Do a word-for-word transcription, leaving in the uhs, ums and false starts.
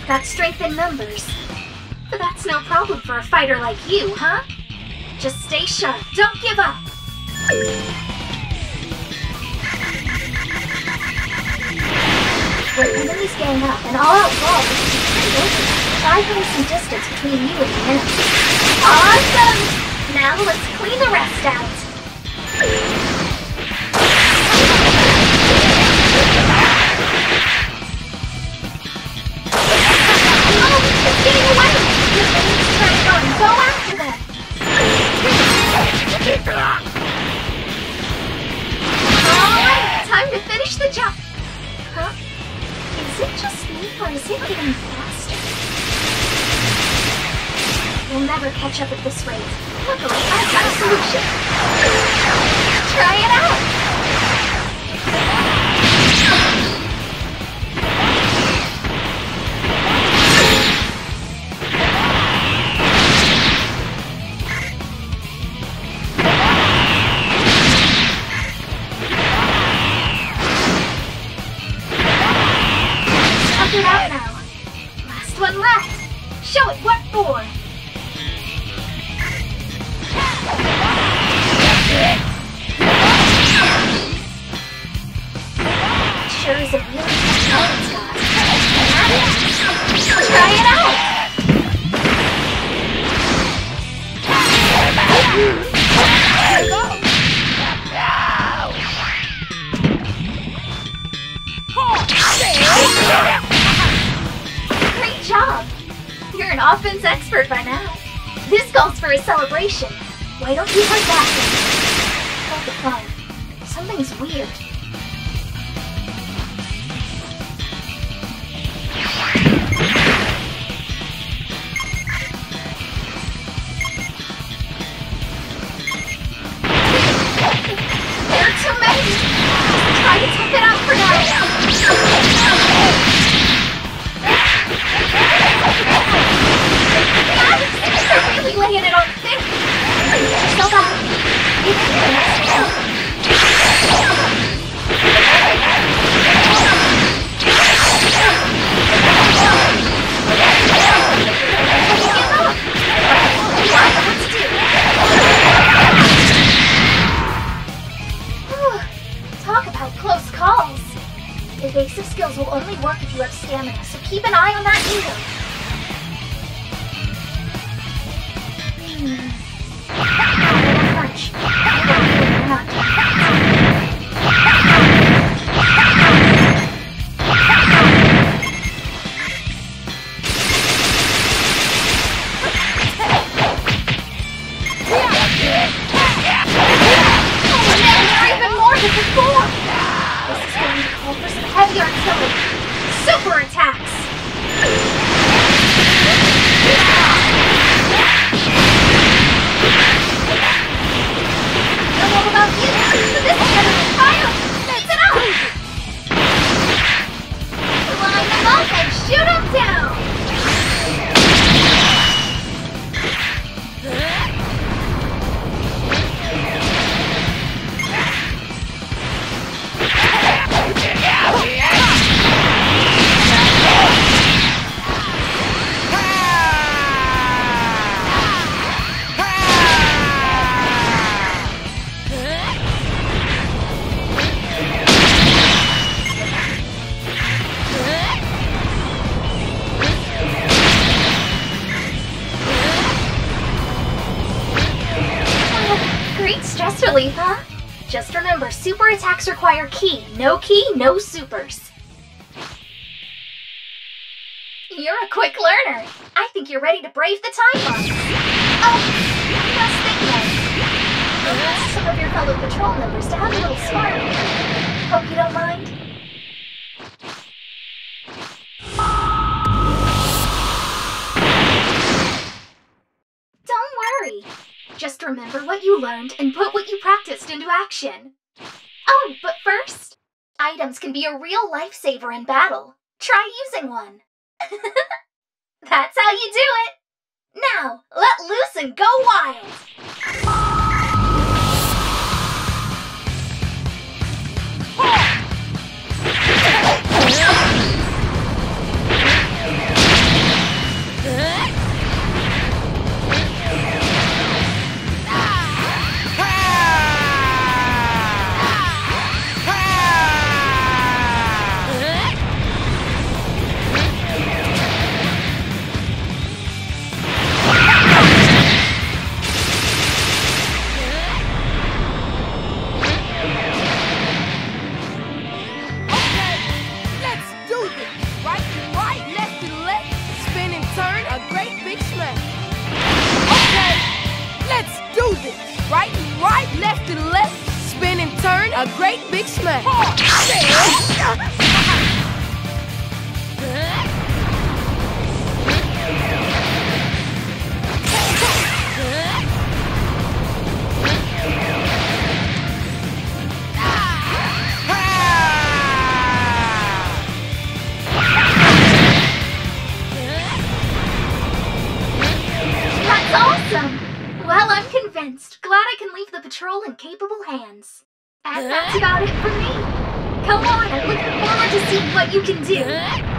You've got strength in numbers. But that's no problem for a fighter like you, huh? Just stay sharp. Don't give up. When enemies gang up and all out brawl is pretty open, try putting some distance between you and the enemy. Awesome! Now let's clean the rest out. Oh, it's getting away! Your enemy's trying to run. Go after them! Alright, time to finish the job. Huh? Is it just me, or is it getting faster? We'll never catch up at this rate. Luckily, I've got a solution. Try it out! Knock it out now. Last one left. Show it what for. Sure is a really tough talent, Scott. Try it out! Great job! You're an offense expert by now. This calls for a celebration. Why don't you hurt that one? Hold the phone. Something's weird. There are too many! Try to tough it out for now! They're really laying it on thick! So bad! You can do this now! Talk about close calls! Evasive skills will only work if you have stamina, so keep an eye on that needle. Hmm. Punch. Heavy artillery! Super attacks! I don't know about you, but this is better than fire! Spits it up! Line them up and shoot them down! Stress relief, huh? Just remember, super attacks require ki. No ki, no supers. You're a quick learner. I think you're ready to brave the time bomb. Oh, one last thing then. You'll ask some of your fellow patrol members to have a little smart. Hope you don't mind. Don't worry. Just remember what you learned and put what you practiced into action. Oh, but first, items can be a real lifesaver in battle. Try using one. That's how you do it. Now, let loose and go wild. A great big smash. That's awesome! Well, I'm convinced. Glad I can leave the patrol in capable hands. And that's about it for me. Come on, I'm looking forward to seeing what you can do.